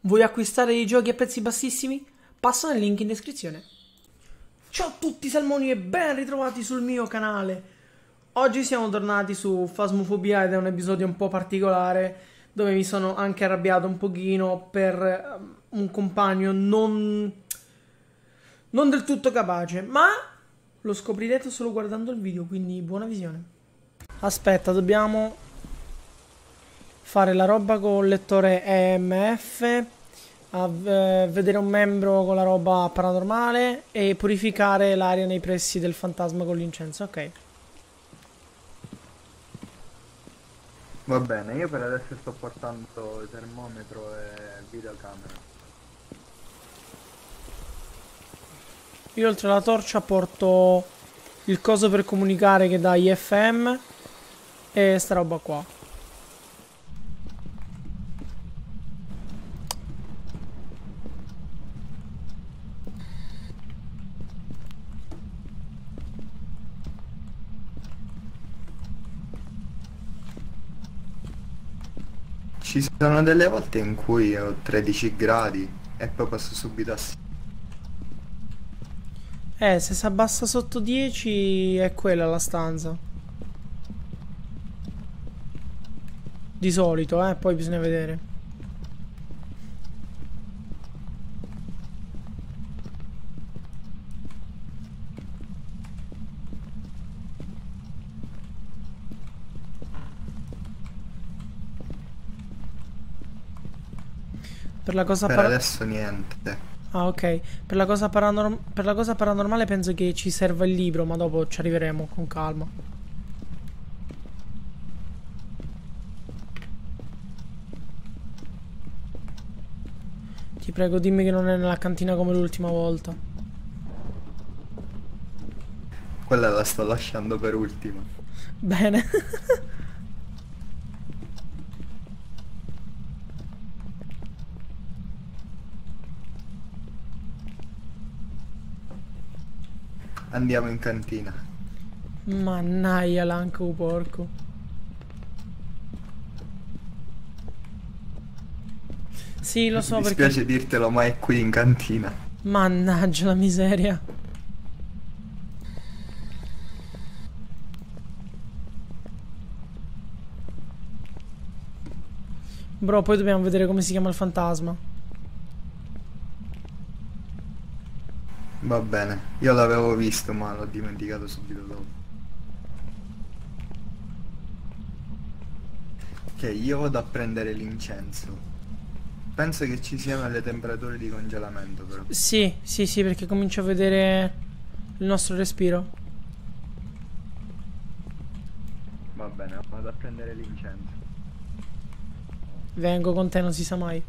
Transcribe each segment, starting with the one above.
Vuoi acquistare i giochi a prezzi bassissimi? Passa nel link in descrizione. Ciao a tutti salmoni e ben ritrovati sul mio canale. Oggi siamo tornati su Phasmophobia ed è un episodio un po' particolare dove mi sono anche arrabbiato un pochino per un compagno non del tutto capace, ma lo scoprirete solo guardando il video, quindi buona visione. Aspetta, dobbiamo fare la roba col lettore EMF, vedere un membro con la roba paranormale e purificare l'aria nei pressi del fantasma con l'incenso. Ok. Va bene, io per adesso sto portando termometro e videocamera. Io oltre alla torcia porto il coso per comunicare che dà IFM e sta roba qua. Ci sono delle volte in cui ho 13 gradi e poi passo subito a Se si abbassa sotto 10 è quella la stanza. Di solito, poi bisogna vedere. Per la cosa Per adesso niente. Ah, ok. Per la cosa paranormale penso che ci serva il libro, ma dopo ci arriveremo con calma. Ti prego, dimmi che non è nella cantina come l'ultima volta. Quella la sto lasciando per ultima. Bene. Andiamo in cantina. Mannaia l'anco porco. Sì, lo so Mi perché... dispiace dirtelo, ma è qui in cantina. Mannaggia la miseria. Bro, poi dobbiamo vedere come si chiama il fantasma. Va bene, io l'avevo visto ma l'ho dimenticato subito dopo. Ok, io vado a prendere l'incenso. Penso che ci siano le temperature di congelamento però. Sì, perché comincio a vedere il nostro respiro. Va bene, vado a prendere l'incenso. Vengo con te, non si sa mai.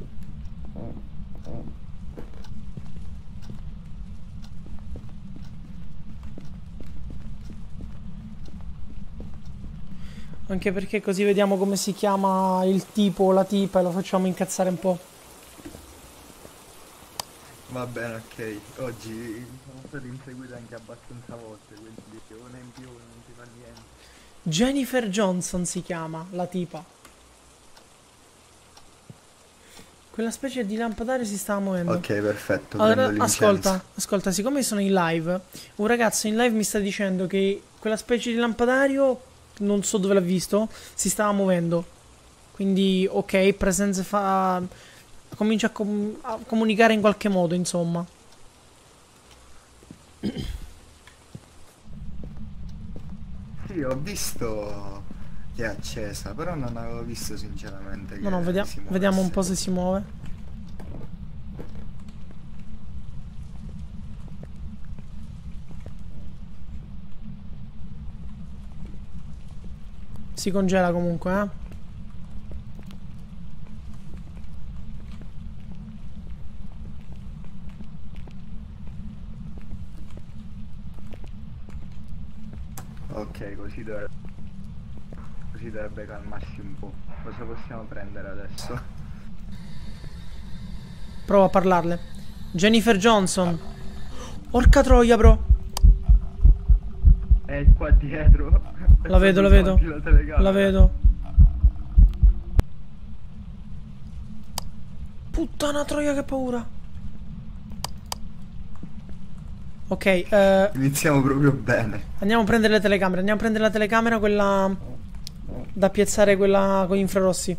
Anche perché così vediamo come si chiama il tipo o la tipa e lo facciamo incazzare un po'. Va bene, ok. Oggi sono stato inseguito anche abbastanza volte, quindi una in più non si fa niente. Jennifer Johnson si chiama, la tipa. Quella specie di lampadario si stava muovendo. Ok, perfetto. Allora, prendo l'incenso. ascolta, siccome sono in live, un ragazzo in live mi sta dicendo che quella specie di lampadario, non so dove l'ha visto, si stava muovendo. Quindi, ok, presenze fa... comincia a comunicare in qualche modo, insomma. Sì, ho visto che è accesa, però non avevo visto sinceramente che No, vediamo un po' se si muove. Si congela comunque, Ok, così dovrebbe calmarsi un po'. Cosa possiamo prendere adesso? Prova a parlarle. Jennifer Johnson. Orca troia, bro. È qua dietro. La vedo. La vedo. Puttana troia, che paura. Ok, Iniziamo proprio bene. andiamo a prendere le telecamere. Andiamo a prendere la telecamera, quella da piazzare, quella con gli infrarossi.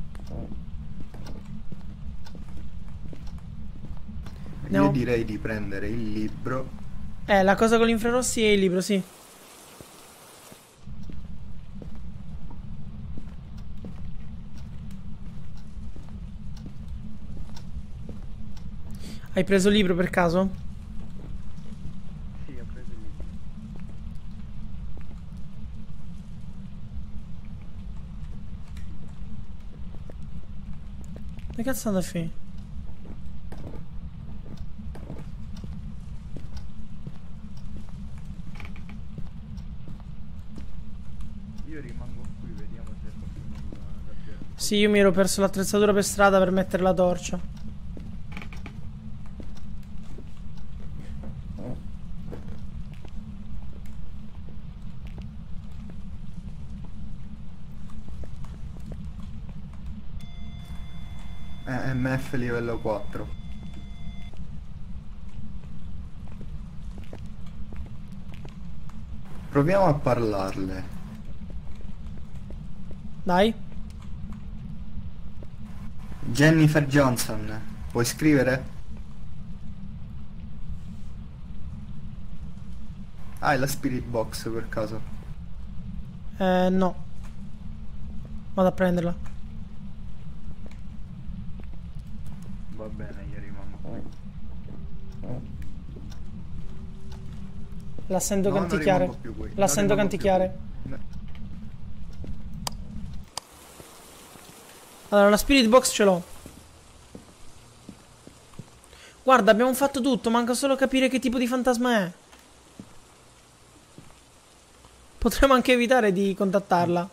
Andiamo. Io direi di prendere il libro. La cosa con gli infrarossi e il libro, sì. Hai preso il libro per caso? Sì, ho preso il libro. Che cazzo anda a finire? Io rimango qui, vediamo se qualcuno davvero. Sì, io mi ero perso l'attrezzatura per strada per mettere la torcia. MF livello 4. Proviamo a parlarle. Dai. Jennifer Johnson, puoi scrivere? Hai la spirit box per caso? No. Vado a prenderla. Va bene, io rimango qui. La sento No, non canticchiare. rimango più qui, La non sento rimango più canticchiare. qui. No. Allora, la spirit box ce l'ho. Guarda, abbiamo fatto tutto. Manca solo capire che tipo di fantasma è. Potremmo anche evitare di contattarla.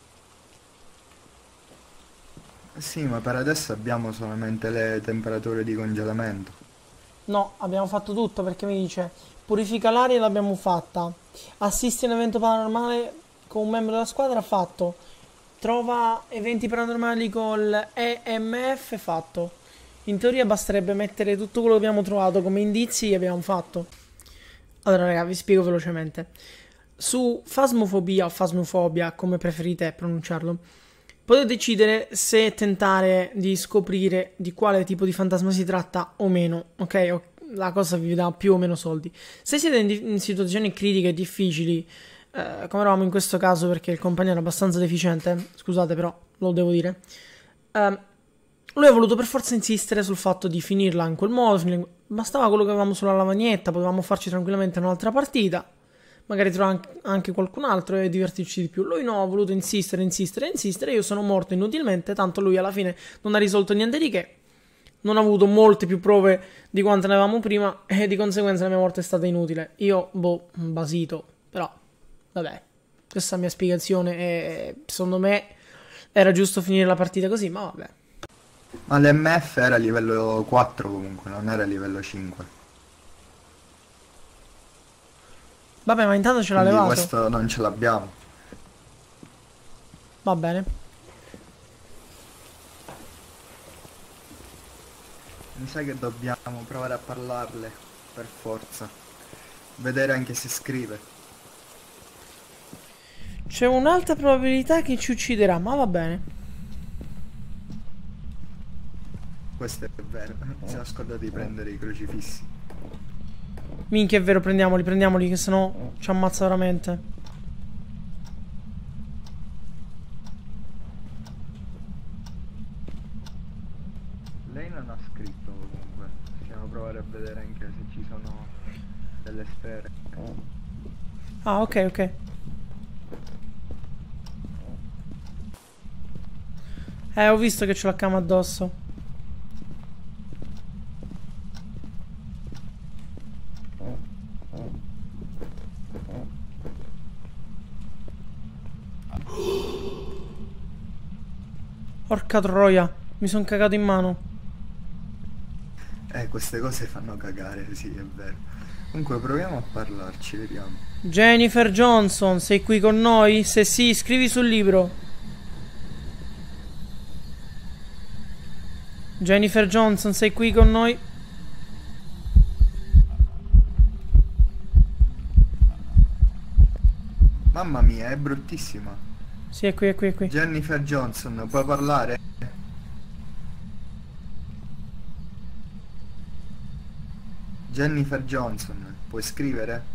Sì, ma per adesso abbiamo solamente le temperature di congelamento. No, abbiamo fatto tutto perché mi dice purifica l'aria, l'abbiamo fatta. Assisti a un evento paranormale con un membro della squadra, fatto. Trova eventi paranormali col EMF, fatto. In teoria basterebbe mettere tutto quello che abbiamo trovato come indizi e abbiamo fatto. Allora raga, vi spiego velocemente. Su Phasmophobia o Phasmophobia, come preferite pronunciarlo, potete decidere se tentare di scoprire di quale tipo di fantasma si tratta o meno, ok? La cosa vi dà più o meno soldi. Se siete in situazioni critiche e difficili, come eravamo in questo caso perché il compagno era abbastanza deficiente, scusate però, lo devo dire, lui ha voluto per forza insistere sul fatto di finirla in quel modo, bastava quello che avevamo sulla lavagnetta, potevamo farci tranquillamente un'altra partita, magari trovare anche qualcun altro e divertirci di più. Lui no, ha voluto insistere, io sono morto inutilmente, tanto lui alla fine non ha risolto niente di che, non ha avuto molte più prove di quante ne avevamo prima e di conseguenza la mia morte è stata inutile. Io, basito, però, vabbè, questa è la mia spiegazione e secondo me era giusto finire la partita così, ma vabbè. Ma l'MF era livello 4 comunque, non era livello 5. Vabbè, ma intanto ce l'ha Quindi levato. questo non ce l'abbiamo. Va bene. Mi sa che dobbiamo provare a parlarle, per forza. Vedere anche se scrive. C'è un'alta probabilità che ci ucciderà, ma va bene. Questo è vero. Si era scordato di prendere i crocifissi. Minchia, è vero, prendiamoli, che sennò ci ammazza veramente. Lei non ha scritto comunque. Possiamo provare a vedere anche se ci sono delle sfere. Ah, ok, ok. Ho visto che c'è la cama addosso. Porca troia, mi sono cagato in mano. Queste cose fanno cagare, sì, è vero. Comunque proviamo a parlarci, vediamo. Jennifer Johnson, sei qui con noi? Se sì, scrivi sul libro. Jennifer Johnson, sei qui con noi? Mamma mia, è bruttissima. Sì, è qui, è qui, è qui. Jennifer Johnson, puoi parlare? Jennifer Johnson, puoi scrivere?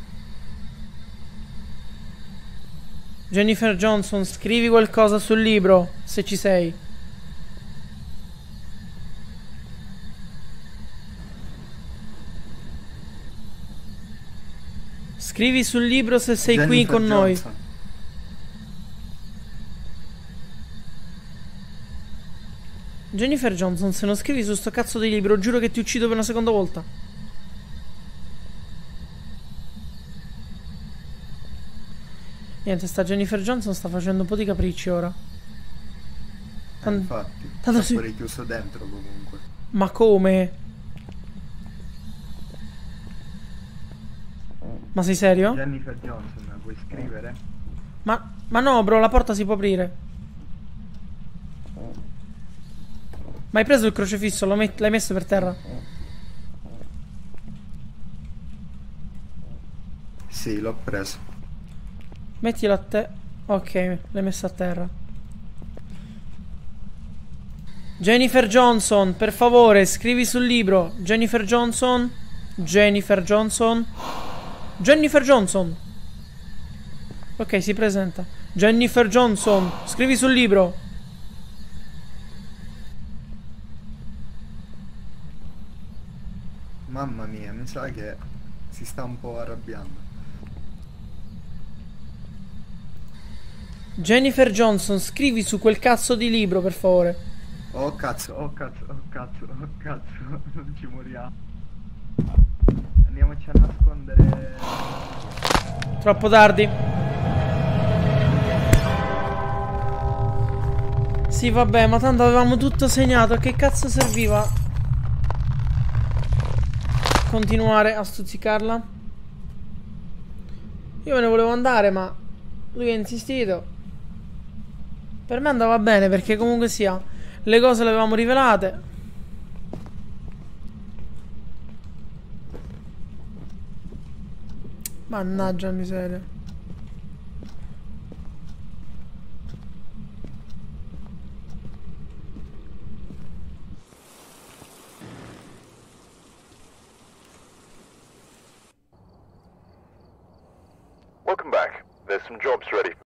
Jennifer Johnson, scrivi qualcosa sul libro, se ci sei. Scrivi sul libro se sei qui Jennifer con noi. Johnson. Jennifer Johnson, se non scrivi su sto cazzo di libro, giuro che ti uccido per una seconda volta. Niente, sta Jennifer Johnson sta facendo un po' di capricci ora. Infatti, tanto sta sì. pure chiuso dentro comunque. Ma come? Ma sei serio? Jennifer Johnson, puoi scrivere? Ma no, bro, la porta si può aprire. Ma hai preso il crocefisso? L'hai messo per terra? Sì, l'ho preso. Mettilo a te. Ok, l'hai messo a terra. Jennifer Johnson, per favore, scrivi sul libro. Jennifer Johnson. Jennifer Johnson. Jennifer Johnson. Ok, si presenta. Jennifer Johnson, scrivi sul libro. Mamma mia, mi sa che si sta un po' arrabbiando. Jennifer Johnson, scrivi su quel cazzo di libro, per favore. Oh cazzo, oh cazzo, oh cazzo, oh cazzo, non ci moriamo. Andiamoci a nascondere. Troppo tardi. Sì, vabbè, ma tanto avevamo tutto segnato. A che cazzo serviva continuare a stuzzicarla? Io me ne volevo andare, ma lui ha insistito. Per me andava bene, perché comunque sia, le cose le avevamo rivelate. Mannaggia la miseria. Welcome back. There's some jobs ready.